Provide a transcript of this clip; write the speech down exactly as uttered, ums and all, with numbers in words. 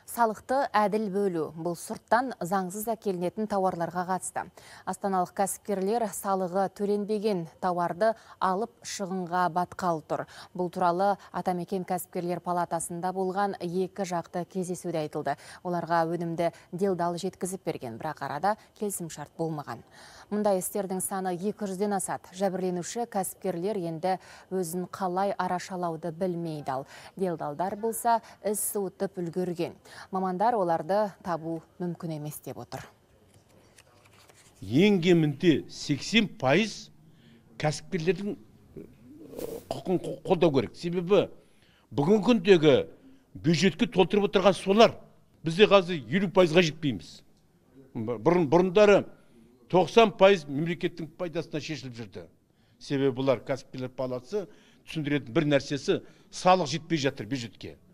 Салықты әділ бөлу бұл сұрттан заңсыз әкелінетін тауарларға қатысты. Астаналық кәсіпкерлер салығы төленбеген тауарды алып шығынға батқалы тұр. Бұл туралы Атамекен кәсіпкерлер палатасында болған екі жақты кездесуде айтылды. Оларға өнімді делдал жеткізіп берген, бірақ арада келісімшарт болмаған. Мұндай істердің саны екі жүзден асады. Жәбірленуші кәсіпкерлер енді өзін қалай арашалауды білмейді ал. Делдалдар болса іс суытып үлгерген. Мамандар оларды табу мүмкін емес деп отыр. Ең кемінде сексен пайыз кәсіпкерлердің құқын қолдау керек. Себебі бүгінгі күндегі бюджетке толтырып отырған солар. Бізде қазір елу пайызға жетпейміз. Бұрын бұрындары тоқсан пайыз мемлекеттің пайдасына шешіліп жүрді. Себебі бұлар кәсіпкерлер палатасы түсіндіретін бір нәрсесі салық жетпей жатыр бюджетке.